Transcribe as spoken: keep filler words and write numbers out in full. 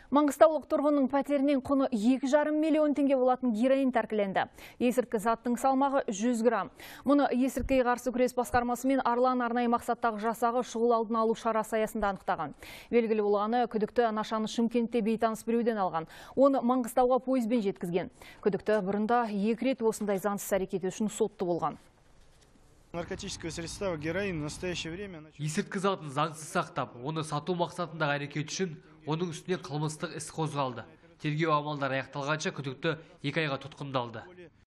Маңғыстаулық тұрғынның пәтерінен құны екі жарым миллион теңге болатын героин тәркіленді. Есірткі заттың салмағы жүз грамм. Мұны есірткіге қарсы күрес басқармасы мен Арлан арнайы мақсаттағы жасағы шұғыл алдын алу шарасы аясында анықтаған. Белгілі болғаны, күдікті нашаны Шымкентте бейтаныс біреуден алған. Оны Маңғыстауға пойызбен жеткізген. Күдікті бұрында екі рет осындай заңсыз әрекеті үшін сотты болған. Наркотическое средство героин в настоящее время... Есірткі затын заңсыз сақтап, оны сату мақсатындағы әрекет үшін оның үстіне қылмыстық іс қозғалды. Тергеу амалдары аяқталғанша күдікті екі айға тұтқындалды.